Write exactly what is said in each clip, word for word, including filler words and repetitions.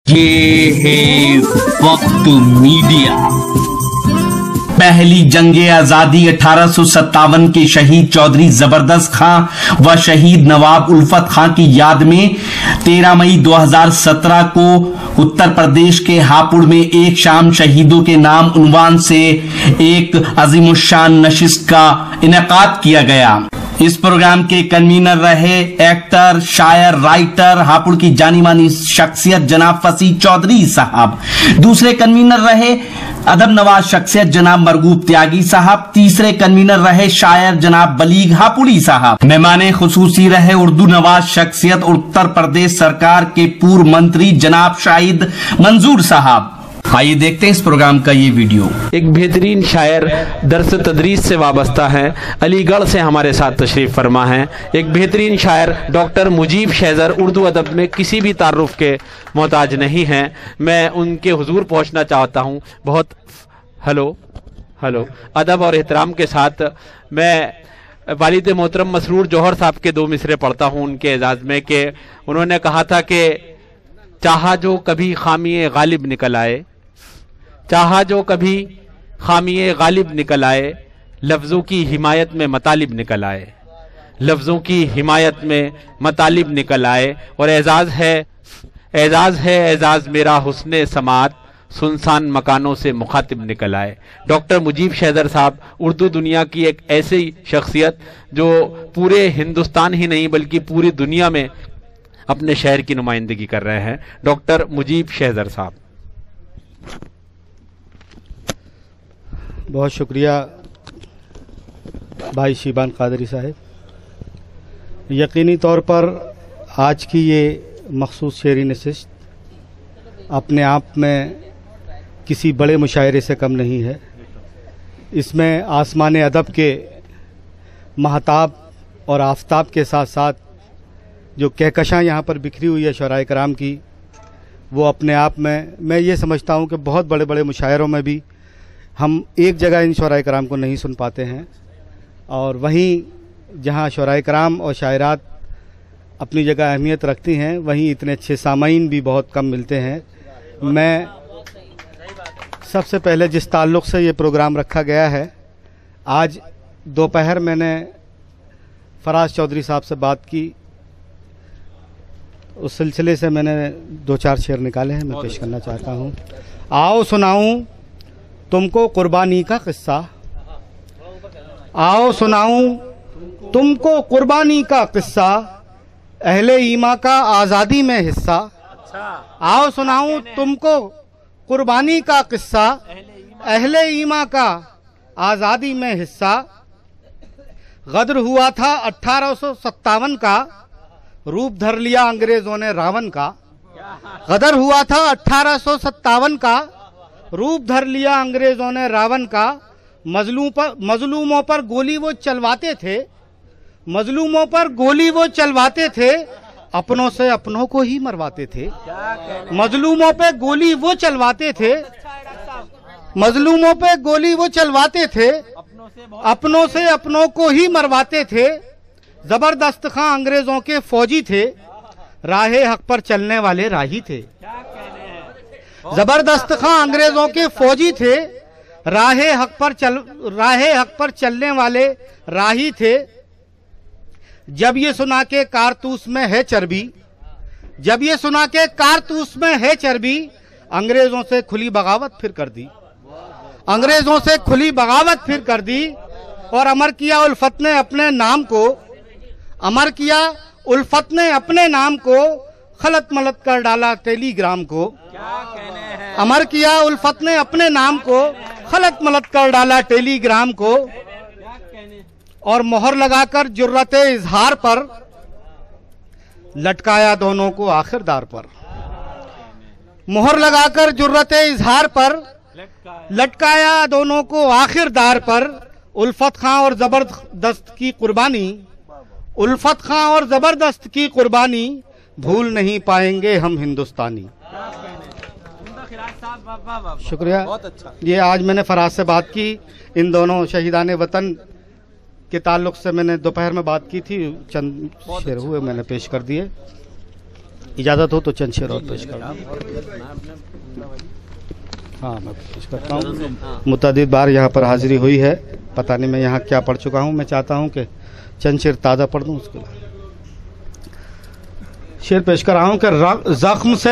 ये है वक्त मीडिया। पहली जंगे आजादी अठारह सौ सत्तावन के शहीद चौधरी जबरदस्त खां व शहीद नवाब उल्फत खां की याद में तेरह मई दो हज़ार सत्रह को उत्तर प्रदेश के हापुड़ में एक शाम शहीदों के नाम उन्वान से एक अजीमुशान नशिस्त का इनेकाद किया गया। इस प्रोग्राम के कन्वीनर रहे एक्टर, शायर, राइटर, हापुड़ की जानी मानी शख्सियत जनाब फसी चौधरी साहब। दूसरे कन्वीनर रहे अदब नवाज शख्सियत जनाब मरगूब त्यागी साहब। तीसरे कन्वीनर रहे शायर जनाब बलीग हापुड़ी साहब। मेहमाने खुसूसी रहे उर्दू नवाज शख्सियत उत्तर प्रदेश सरकार के पूर्व मंत्री जनाब शाहिद मंजूर साहब। आइए देखते हैं इस प्रोग्राम का ये वीडियो। एक बेहतरीन शायर दर्स तदरीस से वाबस्ता है, अलीगढ़ से हमारे साथ तशरीफ़ फरमा है। एक बेहतरीन शायर डॉक्टर मुजीब शहज़र उर्दू अदब में किसी भी तारुफ के मोहताज नहीं हैं। मैं उनके हुजूर पहुंचना चाहता हूं। बहुत हेलो हेलो अदब और एहतराम के साथ मैं वालिद मोहतरम मसरूर जौहर साहब के दो मिसरे पढ़ता हूं उनके एजाज़ में कि उन्होंने कहा था कि चाहा जो कभी खामिए गालिब निकल आए, चाहा जो कभी खामिए गालिब निकल आए, लफ्ज़ों की हिमायत में मतालिब निकल आए, लफ्ज़ों की हिमायत में मतालिब निकल आए। और एजाज़ है एजाज़ है एजाज़ मेरा हुस्ने समात, सुनसान मकानों से मुखातिब निकल आए। डॉक्टर मुजीब शहज़र साहब उर्दू दुनिया की एक ऐसी शख्सियत जो पूरे हिंदुस्तान ही नहीं बल्कि पूरी दुनिया में अपने शहर की नुमाइंदगी कर रहे हैं। डॉक्टर मुजीब शहज़र साहब। बहुत शुक्रिया भाई शिबान कादरी साहब। यकीनी तौर पर आज की ये मखसूस शेरी नशिस्त अपने आप में किसी बड़े मुशायरे से कम नहीं है। इसमें आसमान अदब के महताब और आफताब के साथ साथ जो कहकशां यहाँ पर बिखरी हुई है शोराए कराम की, वो अपने आप में मैं ये समझता हूँ कि बहुत बड़े बड़े मुशायरों में भी हम एक जगह इन शोराए कराम को नहीं सुन पाते हैं, और वहीं जहाँ शोराए कराम और शायरात अपनी जगह अहमियत रखती हैं वहीं इतने अच्छे सामाईन भी बहुत कम मिलते हैं। मैं सबसे पहले जिस ताल्लुक़ से ये प्रोग्राम रखा गया है, आज दोपहर मैंने फराज चौधरी साहब से बात की, उस सिलसिले से मैंने दो चार शेर निकाले हैं, मैं पेश करना चाहता हूँ। आओ सुनाऊं तुमको कुर्बानी का किस्सा, आओ सुनाऊं तुमको कुर्बानी का किस्सा, अहले ईमा का आज़ादी में हिस्सा। आओ सुनाऊं तुमको कुर्बानी का किस्सा, अहले ईमा का आज़ादी में हिस्सा। गद्र हुआ था अठारह सौ सत्तावन का, रूप धर लिया अंग्रेजों ने रावण का। गदर हुआ था अठारह सौ सत्तावन का, रूप धर लिया अंग्रेजों ने रावण का। मजलूम पर मजलूमों पर गोली वो चलवाते थे, मजलूमों पर गोली वो चलवाते थे, अपनों से अपनों को ही मरवाते थे। मजलूमों पे गोली वो चलवाते थे, मजलूमों पे गोली वो चलवाते थे, अपनों से अपनों को ही मरवाते थे। जबरदस्त खां अंग्रेजों के फौजी थे, राहे हक पर चलने वाले राही थे। जबरदस्त खां अंग्रेजों के फौजी थे, राहे हक पर चल राहे हक पर चलने वाले राही थे। जब ये सुना के कारतूस में है चर्बी, जब ये सुना के कारतूस में है चर्बी, अंग्रेजों से खुली बगावत फिर कर दी, अंग्रेजों से खुली बगावत फिर कर दी। और अमर किया उल्फत ने अपने नाम को, अमर किया उल्फत ने अपने नाम को, खलत मलत कर डाला टेलीग्राम को। क्या कहने हैं? अमर किया उल्फत ने अपने नाम को, खलत मलत कर डाला टेलीग्राम को। और मोहर लगाकर जुर्रते इजहार पर, लटकाया दोनों को आखिरदार पर। मोहर लगाकर जुर्रते इजहार पर, लटकाया दोनों को आखिरदार पर। उल्फत खां और जबरदस्त की कुर्बानी, उल्फत खां और जबरदस्त की कुर्बानी, भूल नहीं पाएंगे हम हिंदुस्तानी। शुक्रिया। ये आज मैंने फराज से बात की, इन दोनों शहीदान वतन के ताल्लुक से मैंने दोपहर में बात की थी, चंद शेर हुए मैंने पेश कर दिए। इजाज़त हो तो चंद शेर और पेश करूँ। हाँ, मैं पेश करता हूँ। मुतअद्दिद बार यहाँ पर हाजिरी हुई है, पता नहीं मैं यहाँ क्या पढ़ चुका हूँ। मैं चाहता हूँ कि चंद शेर ताज़ा पढ़ दूँ। उसके बाद शेर पेश कर रहा हूँ कि जख्म से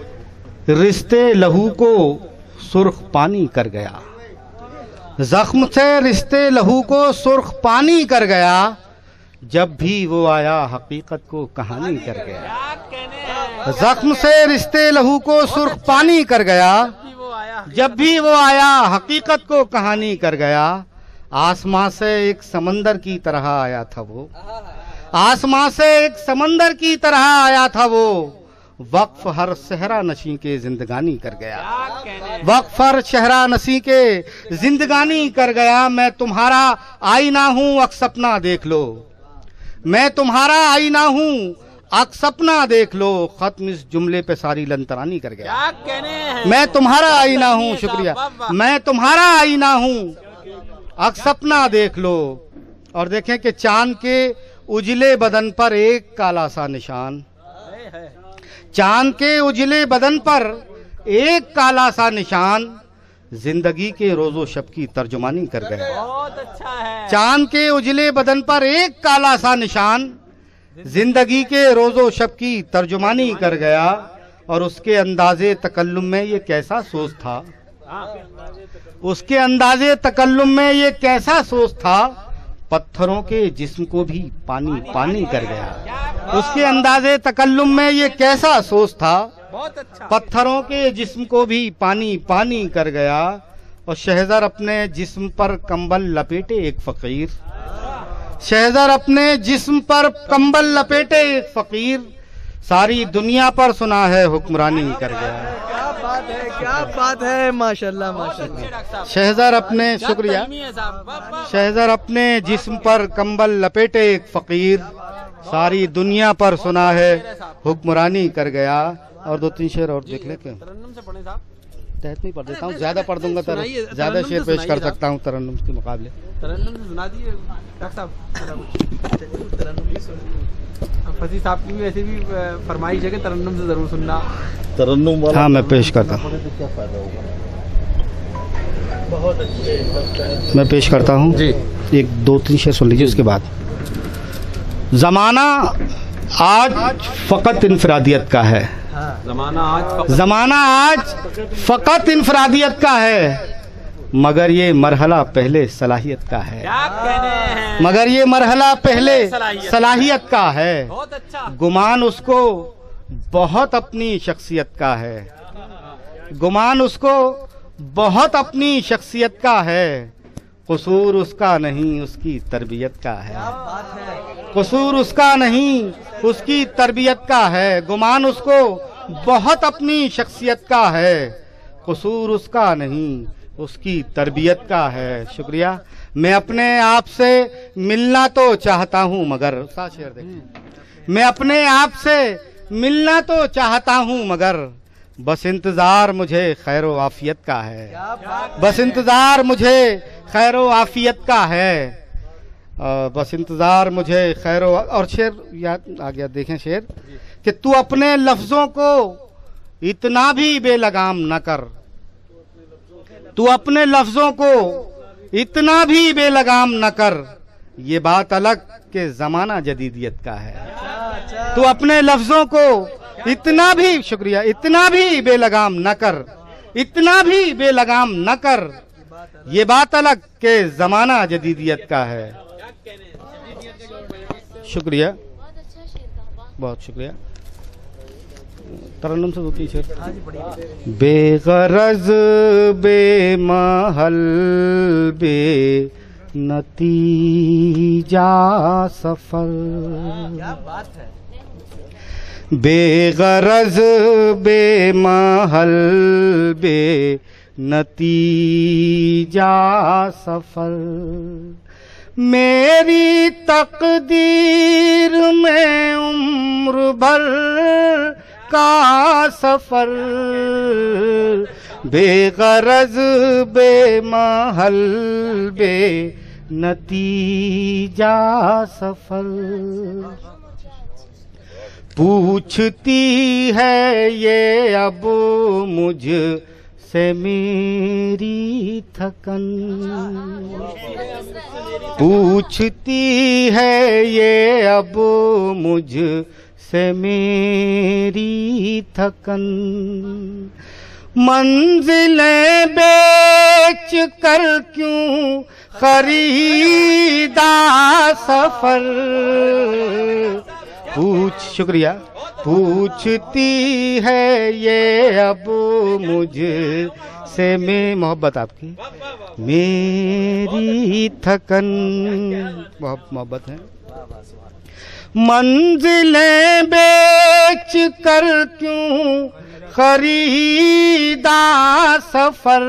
रिश्ते लहू को सुर्ख पानी कर गया, जख्म से रिश्ते लहू को सुर्ख पानी कर गया, जब भी वो आया हकीकत को कहानी कर गया। जख्म से रिश्ते लहू को सुर्ख पानी कर गया, जब भी वो आया हकीकत को कहानी कर गया। आसमां से एक समंदर की तरह आया था वो, आसमां से एक समंदर की तरह आया था वो, वक्फ हर सहरा नशी के जिंदगानी कर गया, वक्फ हर शहरा नशी के जिंदगानी कर गया। मैं तुम्हारा आईना हूँ अक सपना देख लो, मैं तुम्हारा आईना हूँ अक सपना देख लो, खत्म इस जुमले पे सारी लंतरानी कर गया। मैं तुम्हारा आईना हूँ, शुक्रिया, मैं तुम्हारा आईना हूँ अक सपना देख लो। और देखें कि चांद के उजले बदन पर एक काला सा निशान, चांद के उजले बदन पर एक काला सा निशान, जिंदगी के रोजो शब की तर्जुमानी कर गया। बहुत अच्छा है। चांद के उजले बदन पर एक काला सा निशान, जिंदगी के रोजो शब की तर्जुमानी कर गया। और उसके अंदाजे तकल्लुम में ये कैसा सोच था, उसके अंदाजे तकल्लुम में ये कैसा सोच था, पत्थरों के जिस्म को भी पानी पानी कर गया। उसके अंदाजे तकल्लुम में ये कैसा सोच था, पत्थरों के जिस्म को भी पानी पानी कर गया। और शहज़र अपने जिस्म पर कंबल लपेटे एक फकीर, शहज़र अपने जिस्म पर कंबल लपेटे एक फकीर, सारी दुनिया पर सुना है हुक्मरानी कर गया। क्या बात है, क्या बात है, माशाल्लाह माशाल्लाह। शहज़र अपने, शुक्रिया, शहज़र अपने जिस्म पर कंबल लपेटे एक फकीर, सारी दुनिया पर सुना है हुक्मरानी कर गया। और दो तीन शेर और देख ले के तहत नहीं पढ़ देता हूँ, ज्यादा पढ़ दूंगा तो ज्यादा शेर पेश कर सकता हूँ तरन्नुम के मुकाबले। तरन्नुम सुना दिए डॉक्टर साहब, फसी साहब की भी वैसे भी फरमाइश है कि तरन्नुम से जरूर सुनना। तरन्नुम वाला, हाँ मैं पेश करता हूँ, मैं पेश करता हूँ जी। एक दो तीन शेर सुन लीजिए, उसके बाद। जमाना आज फकत इनफरादियत का है, जमाना आज जमाना आज फकत इनफरादियत का है, मगर ये मरहला पहले सलाहियत का है, मगर ये मरहला पहले सलाहियत का है। गुमान उसको बहुत अपनी शख्सियत का है, गुमान उसको बहुत अपनी शख्सियत का है, कसूर उसका नहीं उसकी तरबियत का है, कसूर उसका नहीं उसकी तरबियत का है। गुमान उसको बहुत अपनी शख्सियत का है, कसूर उसका नहीं उसकी तरबियत का है। शुक्रिया। मैं अपने आप से मिलना तो चाहता हूँ मगर, साथ शेर देखिए, मैं अपने आप से मिलना तो चाहता हूँ मगर, बस इंतजार मुझे खैरो आफियत का है, बस इंतजार मुझे खैरो आफियत का है, बस इंतजार मुझे खैरो। और शेर याद आ गया, देखें शेर कि तू अपने लफ्जों को इतना भी बेलगाम न कर, तू अपने लफ्जों को इतना भी बेलगाम न कर, ये बात अलग के जमाना जदीदियत का है। तू अपने लफ्जों को इतना भी, शुक्रिया, इतना भी बेलगाम न कर, इतना भी बेलगाम न कर, ये बात अलग के जमाना जदीदियत का है। शुक्रिया, बहुत शुक्रिया। तरन्नुम से दो तीन शेर। बेगरज बेमहल बे नतीजा सफर, क्या बात है, बेगरज बेमहल बे नतीजा सफर, मेरी तकदीर में उम्र भर का सफर, बेगरज बेमहल बे नतीजा सफर, पूछती है ये अब मुझ से मेरी थकन, पूछती है ये अब मुझ से मेरी थकन। मंजिलें बेच कर क्यों खरीदा सफर, पूछ शुक्रिया पूछती है ये अब मुझ से मैं मोहब्बत आपकी मेरी थकन, बहुत मोहब्बत है। मंजिलें बेच कर क्यों खरीदा सफर,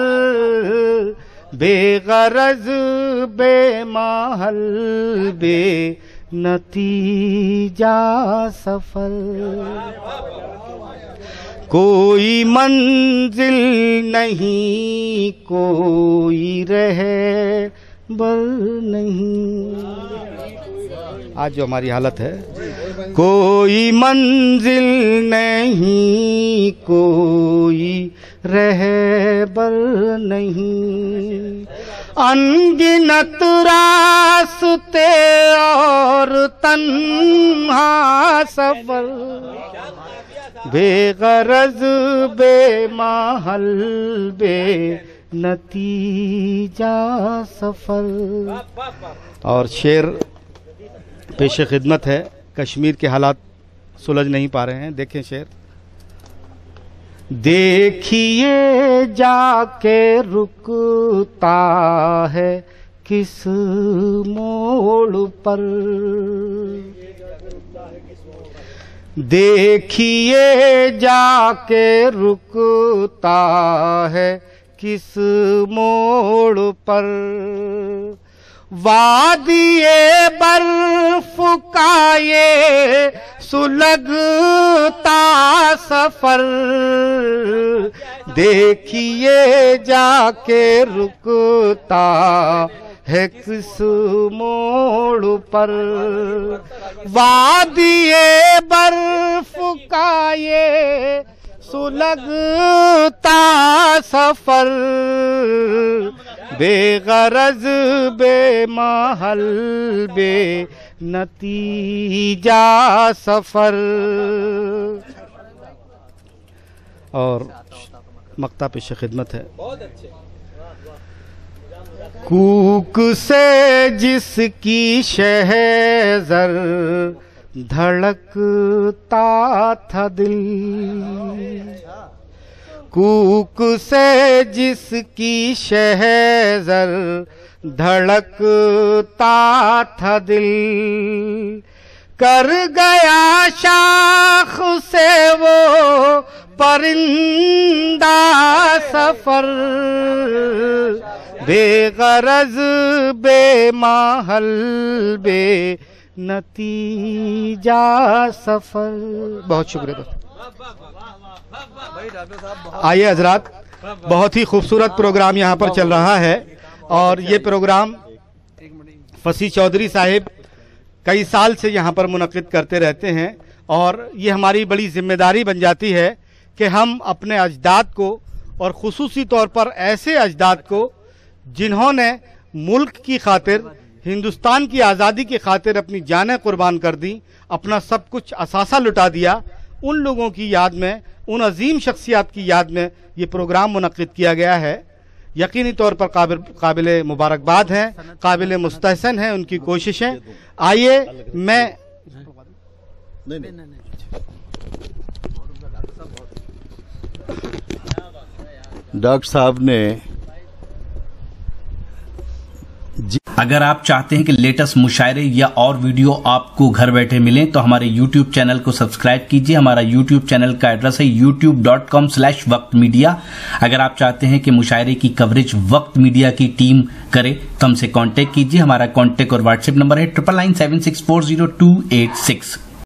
बेगरज बेमहल बे नतीजा सफल। कोई मंजिल नहीं कोई रहे बल नहीं, आज जो हमारी हालत है, कोई मंजिल नहीं कोई रहे बल नहीं। अनगिनत रास्ते और तन्हा सफर, बेगरज बेमहल बे नतीजा सफर। और शेर पेशे खिदमत है, कश्मीर के हालात सुलझ नहीं पा रहे हैं। देखें शेर। देखिए जाके रुकता है किस मोड़ पर, देखिए जाके रुकता है किस मोड़ पर। वादिये बर्फ का ये सुलगता सफर, देखिए जाके रुकता है किस मोड़ पर। वादिये बर्फ का ये सुलगता सफर, बेगरज बेमहल बे नतीजा सफर। और मक्ता पेश खिदमत है। कूक से जिसकी शहज़र धड़कता था दिल, कूक से जिसकी शहज़र धड़कता था दिल, कर गया शाख से वो परिंदा सफर, बेगरज बेमहल बे नतीजा सफर। बहुत शुक्रिया। आइए हजरात, बहुत ही खूबसूरत प्रोग्राम यहाँ पर चल रहा है और ये प्रोग्राम फसी चौधरी साहिब कई साल से यहाँ पर मुनक़िद करते रहते हैं और ये हमारी बड़ी जिम्मेदारी बन जाती है कि हम अपने अजदाद को और ख़ुसूसी तौर पर ऐसे अजदाद को जिन्होंने मुल्क की खातिर, हिंदुस्तान की आज़ादी की खातिर अपनी जानें कुर्बान कर दी, अपना सब कुछ असासा लुटा दिया, उन लोगों की याद में, उन अजीम शख्सियात की याद में ये प्रोग्राम मुनक़िद किया गया है। यकीनी तौर पर काबिल काबिल मुबारकबाद हैं, काबिल मुस्तहसन हैं उनकी कोशिशें। आइए मैं डॉक्टर साहब ने, अगर आप चाहते हैं कि लेटेस्ट मुशायरे या और वीडियो आपको घर बैठे मिलें तो हमारे यूट्यूब चैनल को सब्सक्राइब कीजिए। हमारा यूट्यूब चैनल का एड्रेस है YouTube dot com slash Waqt media. अगर आप चाहते हैं कि मुशायरे की कवरेज वक्त मीडिया की टीम करे तो हमसे कांटेक्ट कीजिए। हमारा कांटेक्ट और व्हाट्सएप नंबर है triple nine seven six four zero two eight six.